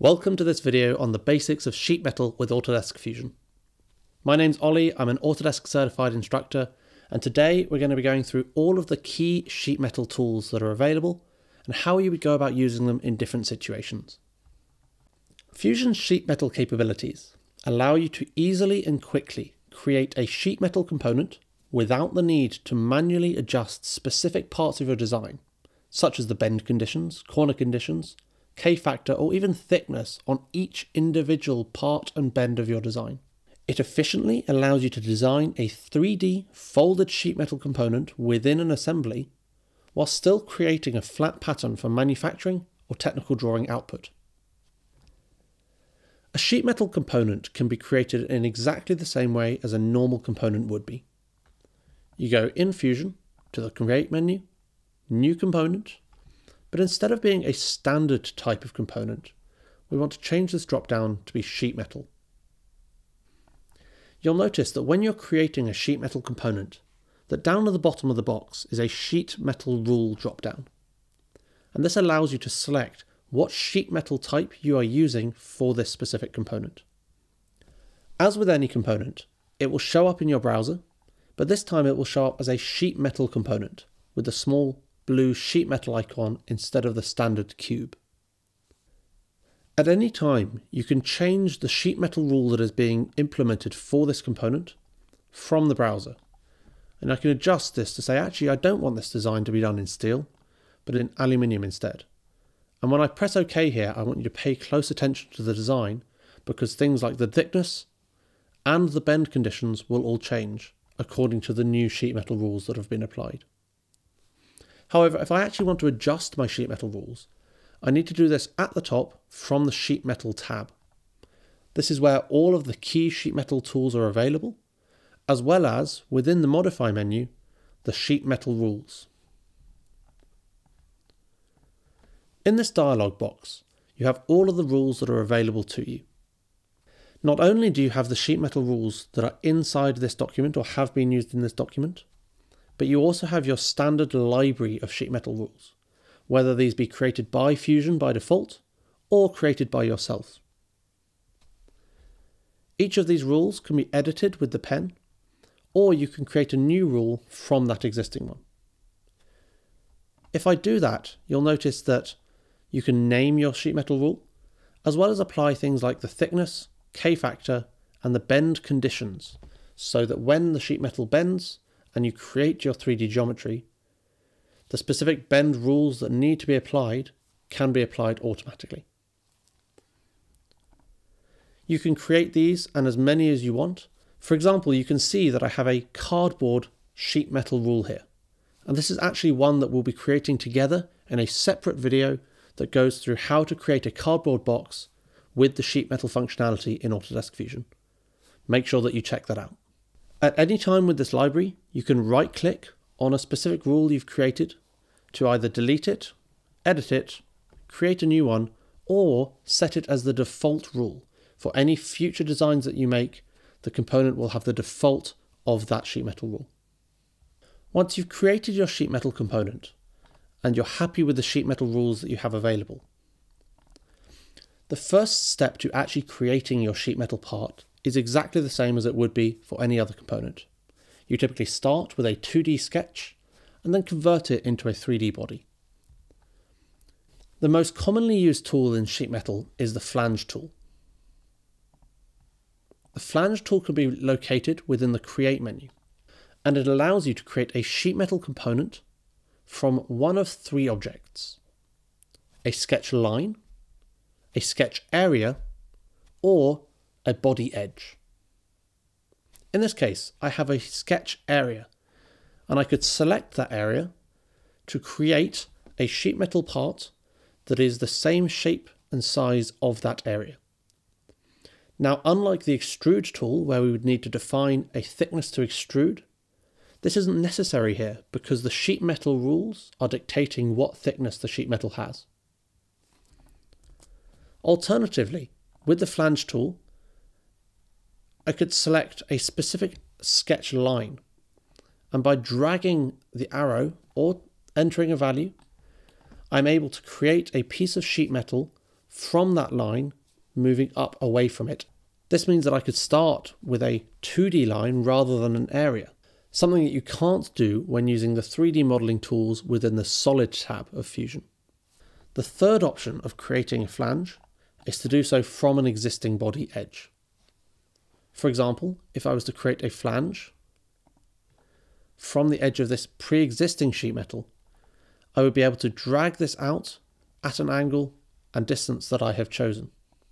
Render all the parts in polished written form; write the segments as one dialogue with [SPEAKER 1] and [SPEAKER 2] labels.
[SPEAKER 1] Welcome to this video on the basics of sheet metal with Autodesk Fusion. My name's Ollie, I'm an Autodesk Certified Instructor, and today we're going to be going through all of the key sheet metal tools that are available and how you would go about using them in different situations. Fusion's sheet metal capabilities allow you to easily and quickly create a sheet metal component without the need to manually adjust specific parts of your design, such as the bend conditions, corner conditions, K-factor, or even thickness on each individual part and bend of your design. It efficiently allows you to design a 3D folded sheet metal component within an assembly while still creating a flat pattern for manufacturing or technical drawing output. A sheet metal component can be created in exactly the same way as a normal component would be. You go in Fusion to the Create menu, New Component, but instead of being a standard type of component, we want to change this drop-down to be sheet metal. You'll notice that when you're creating a sheet metal component, that down at the bottom of the box is a sheet metal rule drop-down. And this allows you to select what sheet metal type you are using for this specific component. As with any component, it will show up in your browser, but this time it will show up as a sheet metal component with the small blue sheet metal icon instead of the standard cube. At any time, you can change the sheet metal rule that is being implemented for this component from the browser. And I can adjust this to say, actually, I don't want this design to be done in steel, but in aluminium instead. And when I press OK here, I want you to pay close attention to the design because things like the thickness and the bend conditions will all change according to the new sheet metal rules that have been applied. However, if I actually want to adjust my sheet metal rules, I need to do this at the top from the sheet metal tab. This is where all of the key sheet metal tools are available, as well as within the Modify menu, the sheet metal rules. In this dialog box, you have all of the rules that are available to you. Not only do you have the sheet metal rules that are inside this document or have been used in this document, but you also have your standard library of sheet metal rules, whether these be created by Fusion by default or created by yourself. Each of these rules can be edited with the pen, or you can create a new rule from that existing one. If I do that, you'll notice that you can name your sheet metal rule, as well as apply things like the thickness, K-factor, and the bend conditions, so that when the sheet metal bends, and you create your 3D geometry, the specific bend rules that need to be applied can be applied automatically. You can create these and as many as you want. For example, you can see that I have a cardboard sheet metal rule here. And this is actually one that we'll be creating together in a separate video that goes through how to create a cardboard box with the sheet metal functionality in Autodesk Fusion. Make sure that you check that out. At any time with this library, you can right-click on a specific rule you've created to either delete it, edit it, create a new one, or set it as the default rule. For any future designs that you make, the component will have the default of that sheet metal rule. Once you've created your sheet metal component, and you're happy with the sheet metal rules that you have available, the first step to actually creating your sheet metal part is exactly the same as it would be for any other component. You typically start with a 2D sketch and then convert it into a 3D body. The most commonly used tool in sheet metal is the Flange tool. The Flange tool can be located within the Create menu, and it allows you to create a sheet metal component from one of three objects: a sketch line, a sketch area, or a body edge. In this case, I have a sketch area, and I could select that area to create a sheet metal part that is the same shape and size of that area. Now, unlike the extrude tool where we would need to define a thickness to extrude, this isn't necessary here because the sheet metal rules are dictating what thickness the sheet metal has. Alternatively, with the Flange tool, I could select a specific sketch line, and by dragging the arrow or entering a value, I'm able to create a piece of sheet metal from that line, moving up away from it. This means that I could start with a 2D line rather than an area, something that you can't do when using the 3D modeling tools within the Solid tab of Fusion. The third option of creating a flange is to do so from an existing body edge. For example, if I was to create a flange from the edge of this pre-existing sheet metal, I would be able to drag this out at an angle and distance that I have chosen.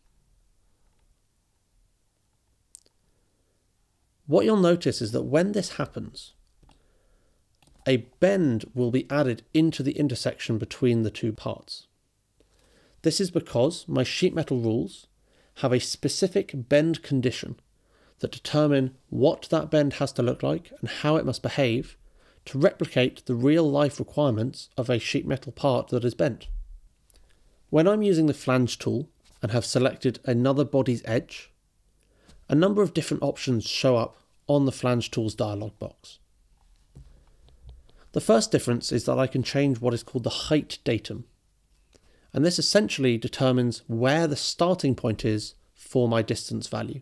[SPEAKER 1] What you'll notice is that when this happens, a bend will be added into the intersection between the two parts. This is because my sheet metal rules have a specific bend condition that determine what that bend has to look like and how it must behave to replicate the real life requirements of a sheet metal part that is bent. When I'm using the flange tool and have selected another body's edge, a number of different options show up on the flange tools dialog box. The first difference is that I can change what is called the height datum, and this essentially determines where the starting point is for my distance value.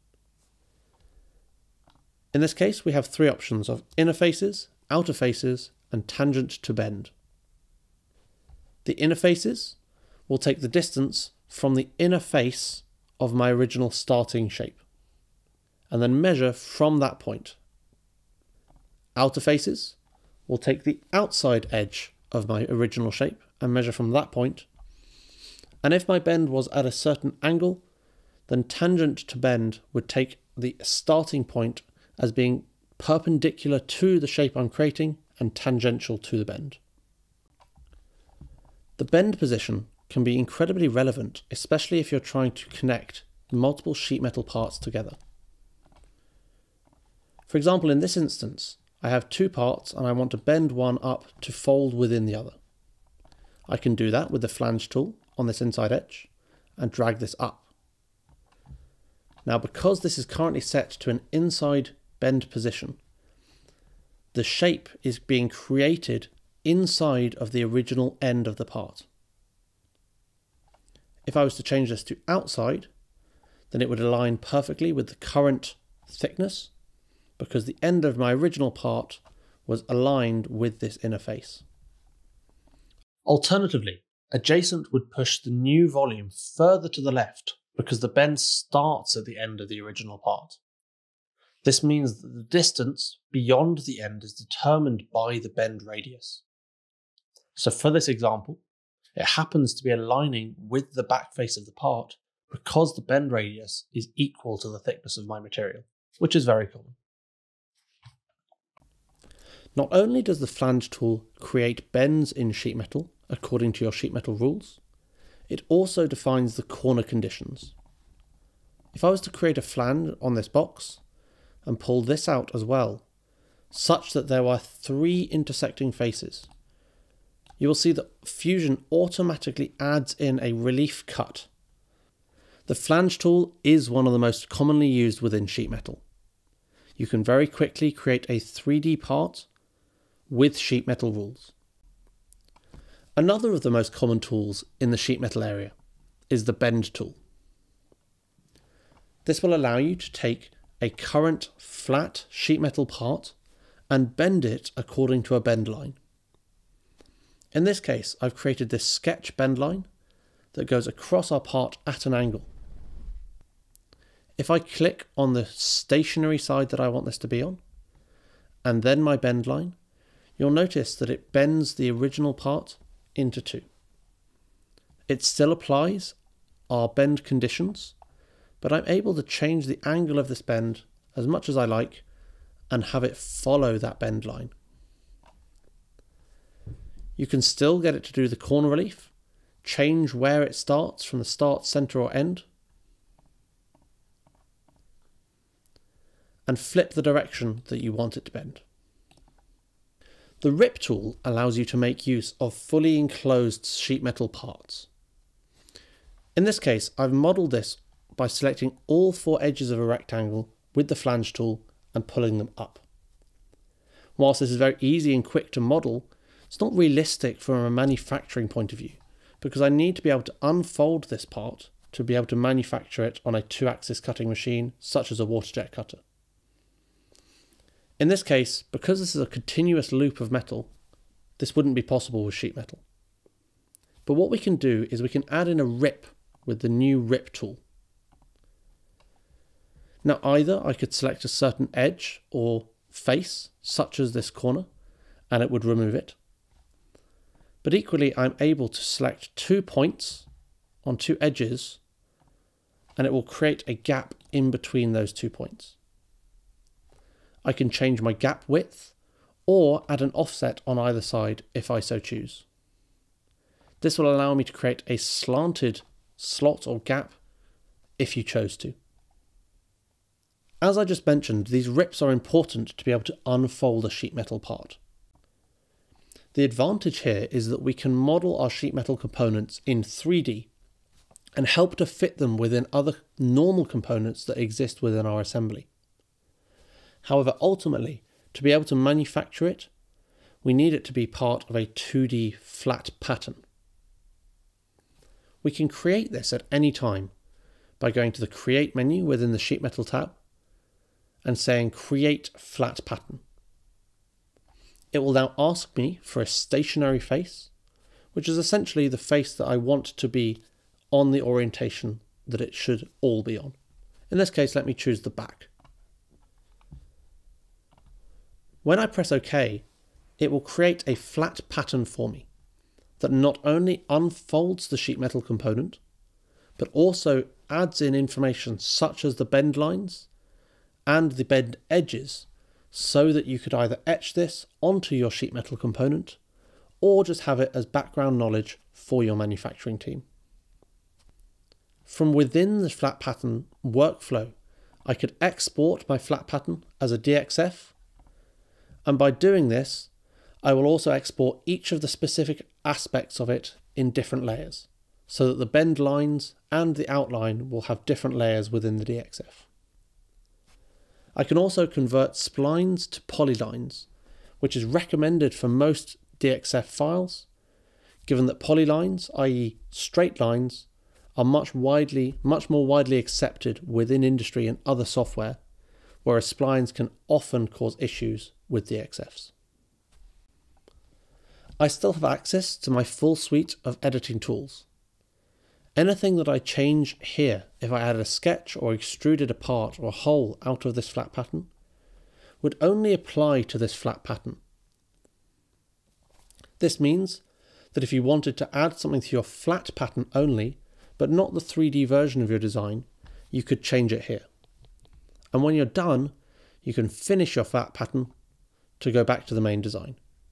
[SPEAKER 1] In this case, we have three options of inner faces, outer faces, and tangent to bend. The inner faces will take the distance from the inner face of my original starting shape, and then measure from that point. Outer faces will take the outside edge of my original shape and measure from that point. And if my bend was at a certain angle, then tangent to bend would take the starting point as being perpendicular to the shape I'm creating and tangential to the bend. The bend position can be incredibly relevant, especially if you're trying to connect multiple sheet metal parts together. For example, in this instance, I have two parts and I want to bend one up to fold within the other. I can do that with the flange tool on this inside edge and drag this up. Now, because this is currently set to an inside bend position, the shape is being created inside of the original end of the part. If I was to change this to outside, then it would align perfectly with the current thickness, because the end of my original part was aligned with this inner face. Alternatively, adjacent would push the new volume further to the left because the bend starts at the end of the original part. This means that the distance beyond the end is determined by the bend radius. So for this example, it happens to be aligning with the back face of the part because the bend radius is equal to the thickness of my material, which is very common. Not only does the flange tool create bends in sheet metal according to your sheet metal rules, it also defines the corner conditions. If I was to create a flange on this box and pull this out as well, such that there were three intersecting faces, you will see that Fusion automatically adds in a relief cut. The flange tool is one of the most commonly used within sheet metal. You can very quickly create a 3D part with sheet metal rules. Another of the most common tools in the sheet metal area is the bend tool. This will allow you to take a current flat sheet metal part and bend it according to a bend line. In this case, I've created this sketch bend line that goes across our part at an angle. If I click on the stationary side that I want this to be on, and then my bend line, you'll notice that it bends the original part into two. It still applies our bend conditions, but I'm able to change the angle of this bend as much as I like and have it follow that bend line. You can still get it to do the corner relief, change where it starts from the start, center, or end, and flip the direction that you want it to bend. The rip tool allows you to make use of fully enclosed sheet metal parts. In this case, I've modeled this by selecting all four edges of a rectangle with the flange tool and pulling them up. Whilst this is very easy and quick to model, it's not realistic from a manufacturing point of view because I need to be able to unfold this part to be able to manufacture it on a 2-axis cutting machine, such as a waterjet cutter. In this case, because this is a continuous loop of metal, this wouldn't be possible with sheet metal. But what we can do is we can add in a rip with the new rip tool. Now either I could select a certain edge or face, such as this corner, and it would remove it. But equally, I'm able to select 2 points on 2 edges, and it will create a gap in between those 2 points. I can change my gap width or add an offset on either side if I so choose. This will allow me to create a slanted slot or gap if you chose to. As I just mentioned, these rips are important to be able to unfold a sheet metal part. The advantage here is that we can model our sheet metal components in 3D and help to fit them within other normal components that exist within our assembly. However, ultimately, to be able to manufacture it, we need it to be part of a 2D flat pattern. We can create this at any time by going to the Create menu within the Sheet Metal tab and saying Create Flat Pattern. It will now ask me for a stationary face, which is essentially the face that I want to be on the orientation that it should all be on. In this case, let me choose the back. When I press OK, it will create a flat pattern for me that not only unfolds the sheet metal component, but also adds in information such as the bend lines and the bend edges, so that you could either etch this onto your sheet metal component or just have it as background knowledge for your manufacturing team. From within the flat pattern workflow, I could export my flat pattern as a DXF, and by doing this, I will also export each of the specific aspects of it in different layers, so that the bend lines and the outline will have different layers within the DXF. I can also convert splines to polylines, which is recommended for most DXF files, given that polylines, i.e. straight lines, are much more widely accepted within industry and other software, whereas splines can often cause issues with DXFs. I still have access to my full suite of editing tools. Anything that I change here, if I added a sketch or extruded a part or a hole out of this flat pattern, would only apply to this flat pattern. This means that if you wanted to add something to your flat pattern only, but not the 3D version of your design, you could change it here. And when you're done, you can finish your flat pattern to go back to the main design.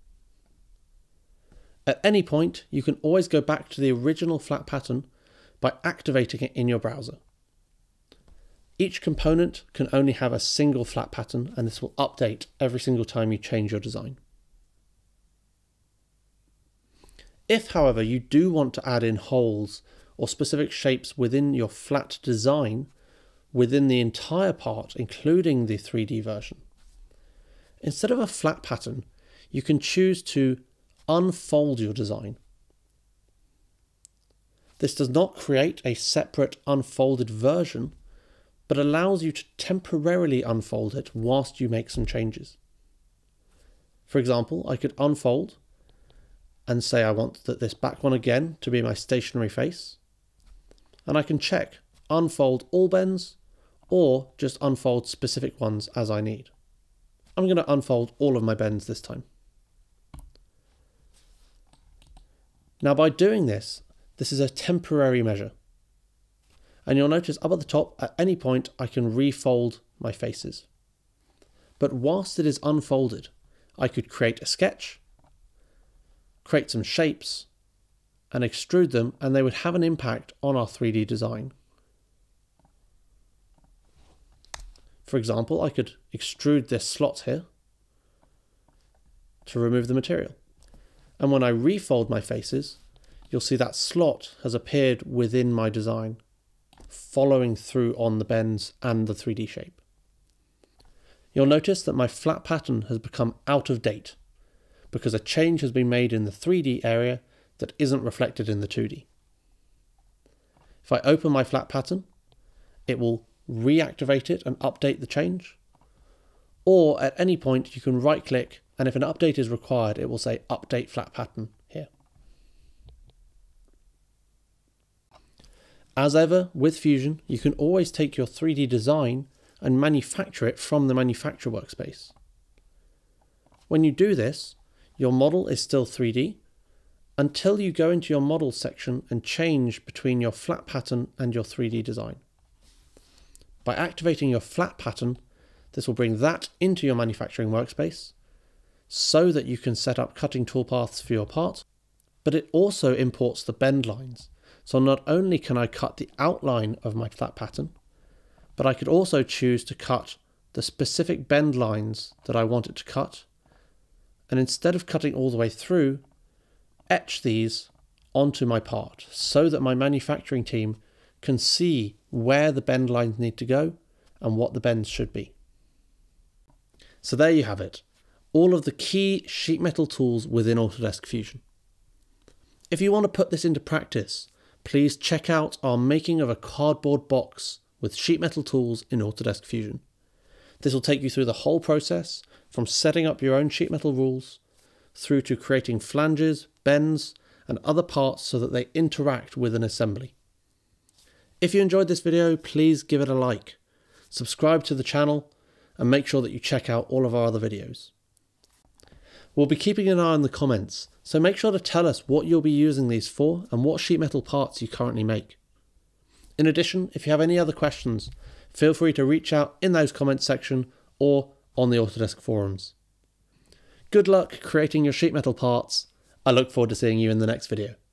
[SPEAKER 1] At any point, you can always go back to the original flat pattern by activating it in your browser. Each component can only have a single flat pattern, and this will update every single time you change your design. If, however, you do want to add in holes or specific shapes within your flat design, within the entire part, including the 3D version, instead of a flat pattern, you can choose to unfold your design. This does not create a separate unfolded version, but allows you to temporarily unfold it whilst you make some changes. For example, I could unfold and say I want this back one again to be my stationary face, and I can check unfold all bends or just unfold specific ones as I need. I'm going to unfold all of my bends this time. Now by doing this, this is a temporary measure. And you'll notice up at the top, at any point, I can refold my faces. But whilst it is unfolded, I could create a sketch, create some shapes, and extrude them, and they would have an impact on our 3D design. For example, I could extrude this slot here to remove the material. And when I refold my faces, you'll see that slot has appeared within my design, following through on the bends and the 3D shape. You'll notice that my flat pattern has become out of date because a change has been made in the 3D area that isn't reflected in the 2D. If I open my flat pattern, it will reactivate it and update the change. Or at any point you can right click, and if an update is required, it will say update flat pattern here. As ever with Fusion, you can always take your 3D design and manufacture it from the manufacturer workspace. When you do this, your model is still 3D until you go into your model section and change between your flat pattern and your 3D design. By activating your flat pattern, this will bring that into your manufacturing workspace so that you can set up cutting toolpaths for your part, but it also imports the bend lines. So not only can I cut the outline of my flat pattern, but I could also choose to cut the specific bend lines that I want it to cut. And instead of cutting all the way through, etch these onto my part so that my manufacturing team can see where the bend lines need to go and what the bends should be. So there you have it, all of the key sheet metal tools within Autodesk Fusion. If you want to put this into practice, please check out our making of a cardboard box with sheet metal tools in Autodesk Fusion. This will take you through the whole process, from setting up your own sheet metal rules, through to creating flanges, bends, and other parts so that they interact with an assembly. If you enjoyed this video, please give it a like, subscribe to the channel, and make sure that you check out all of our other videos. We'll be keeping an eye on the comments, so make sure to tell us what you'll be using these for and what sheet metal parts you currently make. In addition, if you have any other questions, feel free to reach out in those comments section or on the Autodesk forums. Good luck creating your sheet metal parts. I look forward to seeing you in the next video.